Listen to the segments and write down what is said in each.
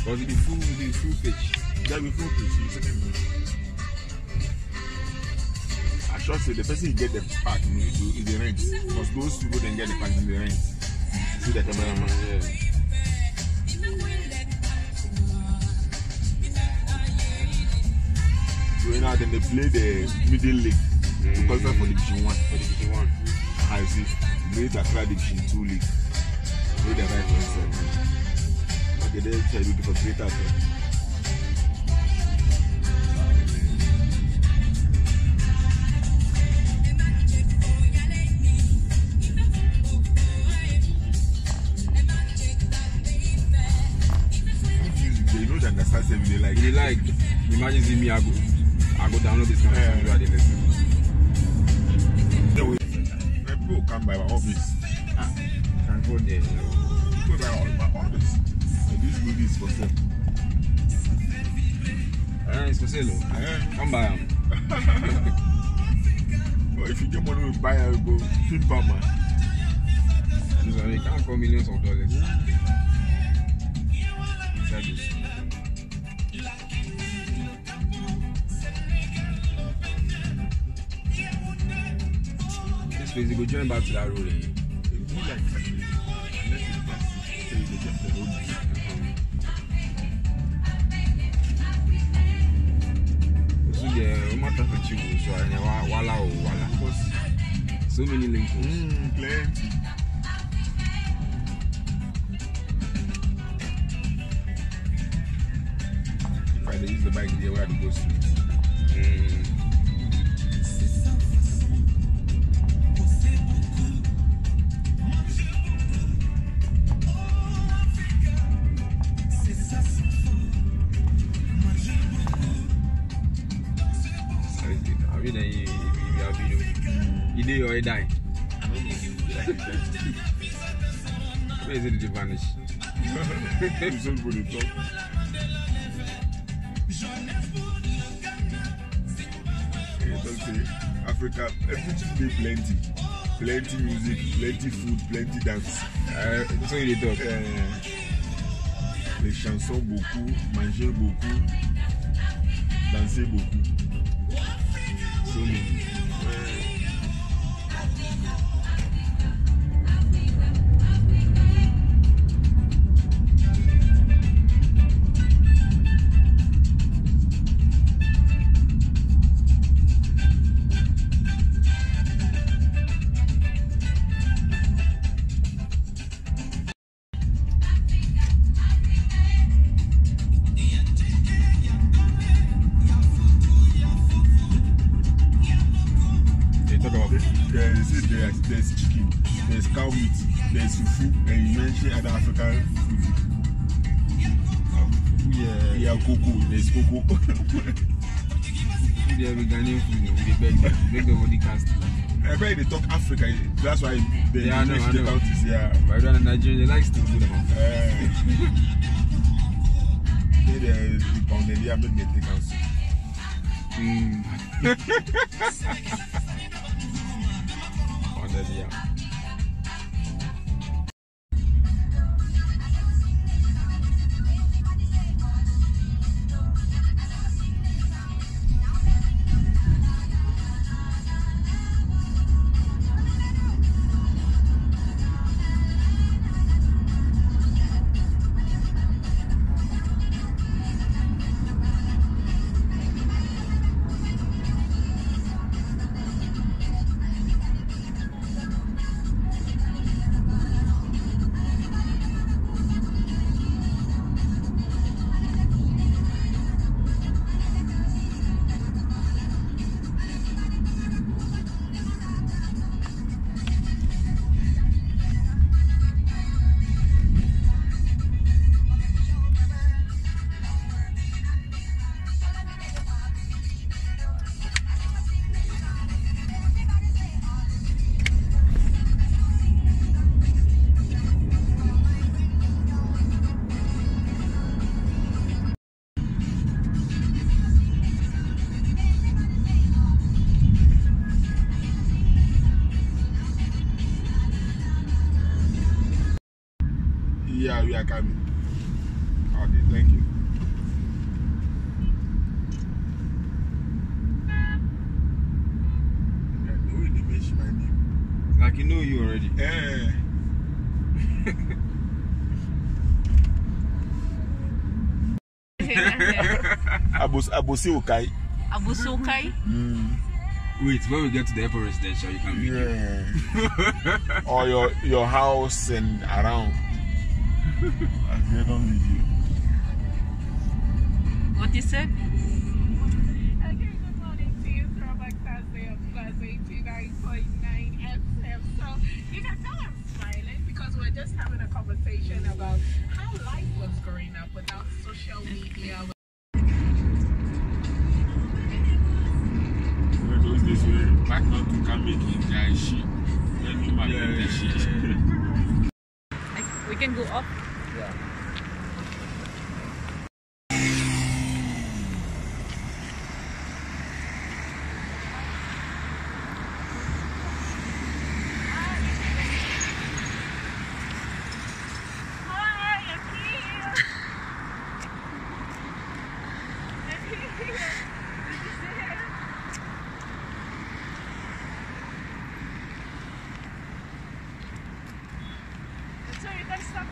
Was it the full pitch? That be full pitch. Second one. I should say the person you get the pack is the rent. Because those people then get the pack in the rent. See the cameraman. Yeah. So now then they play the middle league to qualify for Division 1. For Division 1. I see. Great Accra Division 2 league. With the right hand side. Okay, they tell you for Great Accra. You know that understand them they like. They like. Imagine see me, I go download this kind of song while they listen. People come by my office. Can go there. People by my office. This good is for sale. It's for sale. Come by them. Well, if you get money, we buy and go flip man. They can't call millions of dollars. Inside this. This place, you go join back to that road. It be like unless it's plastic, so you get the road. So yeah, no matter for you, so I wala. So many links. Plenty. If I use the bike there, where to go street. You did or you die? Where is it to vanish? It's all for the top. Africa, everything dey plenty. Plenty music, plenty food, plenty dance. So you talk. Les chansons beaucoup, manger beaucoup, danser beaucoup. So many. There's chicken, there's cow meat, there's fufu, and you mentioned other African food. Yeah, cocoa, there's cocoa. Yeah, we Ghanaian food, we make the body cast. I bet they talk Africa, that's why they mention the countries, yeah. But when Nigerian, they like still food. They pounded, yeah, make they take out. Yeah. Yeah, we are coming. Okay, thank you. The way they mention my name. Like you know you already. Abosi Okai. Abosi Okai? Wait, when we get to the airport residential, you can video. Yeah. Or your house and around. I get on video. What you said? Okay, good morning to you. Throwback Thursday of Plus 89.9 FM. So you can tell I'm smiling because we're just having a conversation about how life was growing up without social media. Those days were back not to come making guy shit. Then you might get the shit. We can go up. Yeah. So you can stop.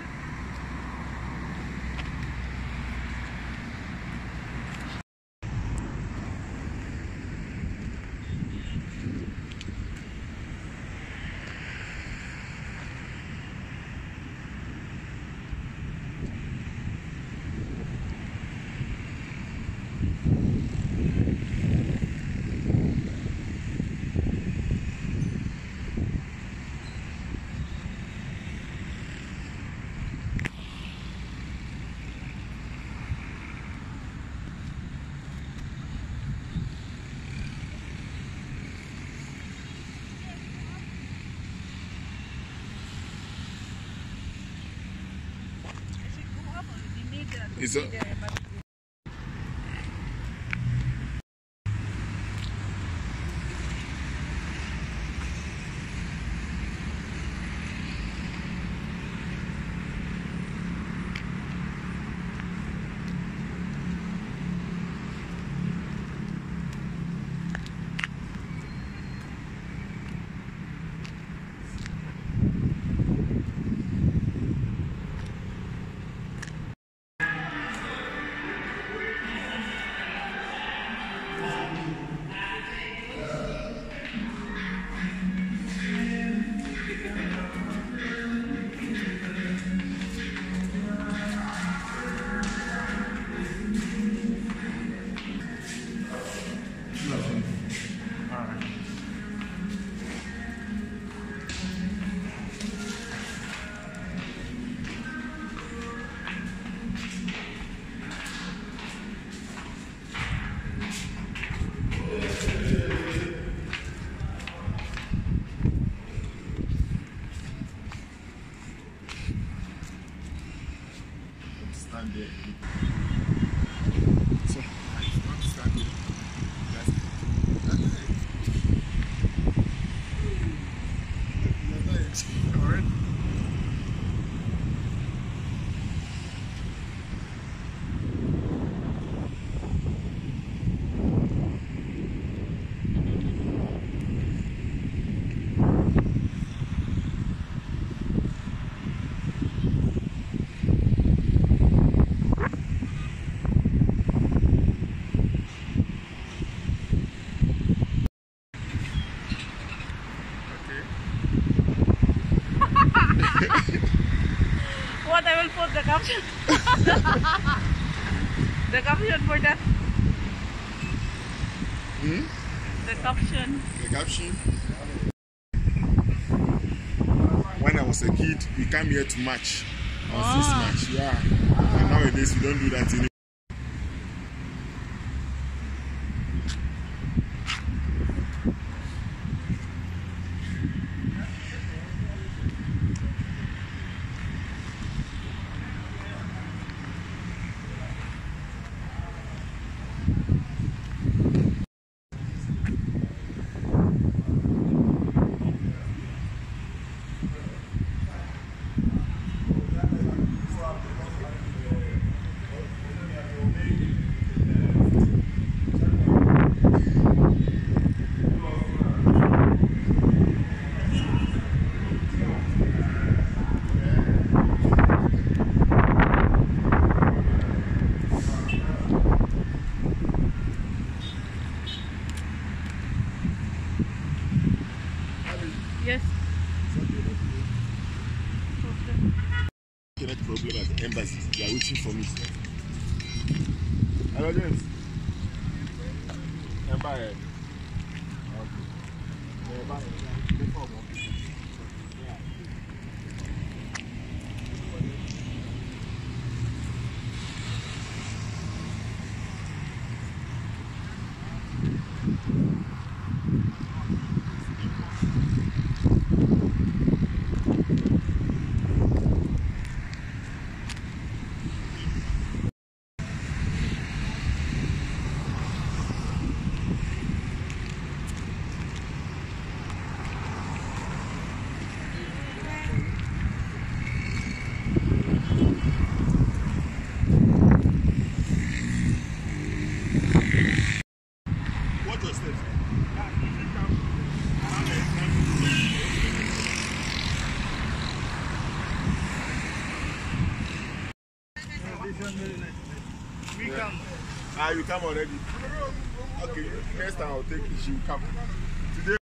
It's a, stand there. So, I just want to stand there. That's it. Alright. What I will put the caption? The caption for that. The caption. The caption. When I was a kid, we came here to match. On this match, yeah. And nowadays we don't do that anymore. connect problem at the embassy. They are waiting for me. Hello, James. Empire. What was this? We come. Ah, you come already. Okay, next time I'll take it. She will come.